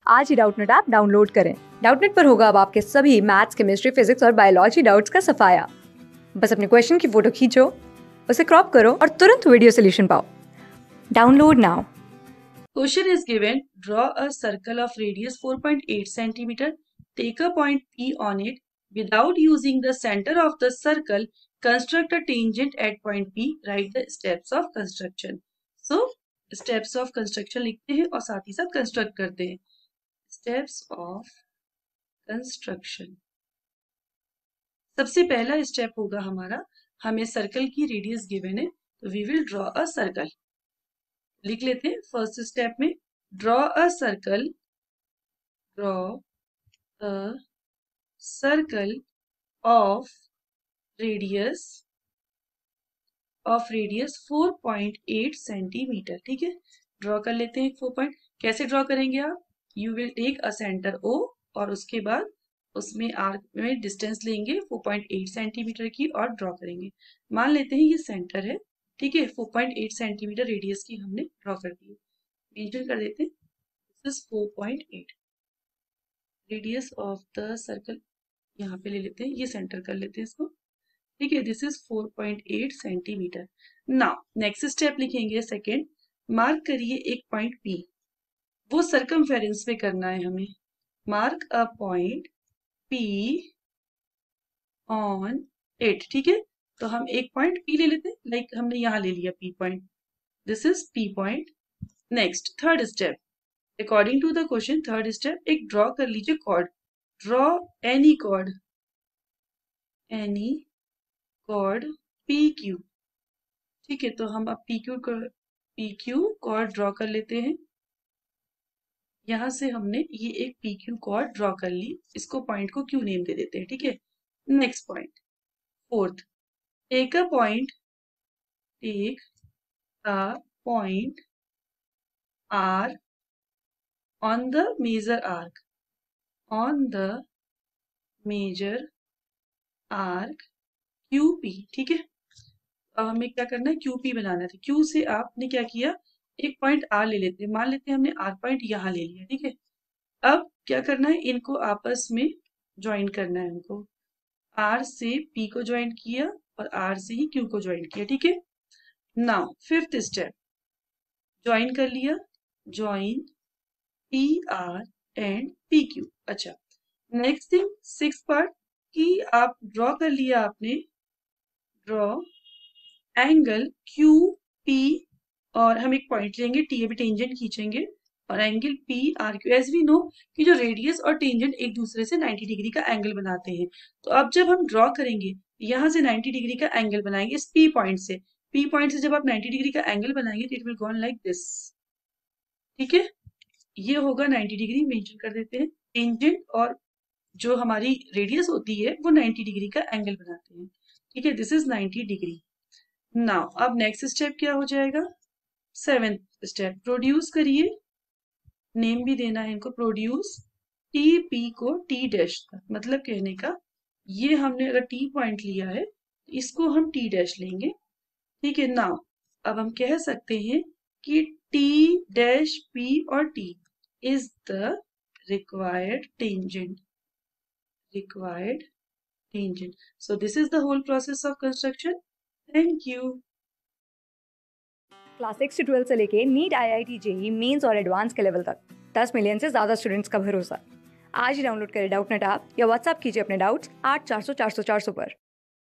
आज ही Doubtnut app download करें। डाउटनेट पर होगा अब आपके सभी मैथ्स, केमिस्ट्री, फिजिक्स और बायोलॉजी डाउट्स का सफाया। बस अपने क्वेश्चन की फोटो खींचो, उसे क्रॉप करो और तुरंत वीडियो सोल्यूशन पाओ। Download now. Question is given, draw a circle of radius 4.8 centimeter, take a point P on it. Without using the center of the circle, construct a tangent at point P. Write the steps of construction. So, steps of construction लिखते हैं और साथ ही साथ construct करते हैं. Steps of construction. सबसे पहला step होगा हमारा, हमें सर्कल की रेडियस गिवन है, तो we will draw a circle. लिख लेते हैं फर्स्ट स्टेप में, draw a circle of radius 4.8 centimetre. ठीक है, ड्रॉ कर लेते हैं 4 पॉइंट. कैसे ड्रॉ करेंगे आप? You will take a centre O और उसके बाद उसमें आर्क में डिस्टेंस लेंगे 4.8 सेंटीमीटर की और ड्रॉ करेंगे. मान लेते हैं ये सेंटर है. ठीक है, 4.8 सेंटीमीटर रेडियस की हमने ड्रॉ कर दी. मेंशन कर देते हैं, this is 4.8. Radius of the circle यहाँ पे ले लेते हैं, ये सेंटर कर लेते हैं इसको. ठीक है, this is 4.8 centimetre. Now next step लिखेंगे सेकेंड. मार्क करिए एक पॉइंट P. वो सर्कमफेरेंस पे करना है हमें. Mark a point P on it. ठीक है, तो हम एक पॉइंट P ले लेते हैं, लाइक हमने यहाँ ले लिया P point. This is P point. Next third step, according to the question third step, एक ड्रॉ कर लीजिए chord. Draw any chord PQ. ठीक है, तो हम अब PQ कॉर्ड ड्रॉ कर लेते हैं. यहां से हमने ये एक PQ कॉर्ड ड्रॉ कर ली, इसको पॉइंट को Q नेम दे देते हैं. ठीक है, next point fourth, take a point R on the major arc QP. ठीक है, अब हमें क्या करना है, QP बनाना था. Q से आपने क्या किया, एक पॉइंट R ले लेते हैं. मान लेते हैं हमने R पॉइंट यहाँ ले लिया. ठीक है, अब क्या करना है, इनको आपस में ज्वाइन करना है हमको. R से P को ज्वाइन किया और R से ही Q को ज्वाइन किया. ठीक है, नाउ फिफ्थ स्टेप, ज्वाइन कर लिया. Join PR and PQ. अच्छा, नेक्स्ट थिंग सिक्स पार्ट कि आप ड्रॉ कर लिया आपने, ड्रॉ एंगल QP और हम एक पॉइंट लेंगे T, अभी टेंजेंट खींचेंगे और angle PRQ. As we know कि जो रेडियस और टेंजेंट एक दूसरे से 90 डिग्री का एंगल बनाते हैं, तो अब जब हम ड्रॉ करेंगे यहां से 90 डिग्री का एंगल बनाएंगे इस P पॉइंट से. P पॉइंट से जब आप 90 डिग्री का एंगल बनाएंगे तो it will go like this. ठीक है, ये होगा 90 डिग्री. मेंशन कर देते हैं. टेंजेंट और जो हमारी रेडियस होती है वो 90 डिग्री का एंगल बनाते हैं. ठीक है, दिस इज 90 डिग्री. नाउ अब नेक्स्ट स्टेप क्या हो जाएगा, सेवेंथ स्टेप, प्रोड्यूस करिए. नेम भी देना है इनको, प्रोड्यूस TP को T डैश का मतलब कहने का, ये हमने अगर T पॉइंट लिया है इसको हम T डैश लेंगे. ठीक है, नाउ अब हम कह सकते हैं कि T डैश P और T is the required tangent. So this is the whole process of construction. Thank you. Class 6 से 12 से लेके नीट, IIT, JEE मेंस और एडवांस के लेवल तक 10 मिलियन से ज्यादा स्टूडेंट्स का भरोसा. आज ही डाउनलोड करें डाउटनेट ऐप या व्हाट्सएप कीजिए अपने डाउट्स 8400 400 400 पर.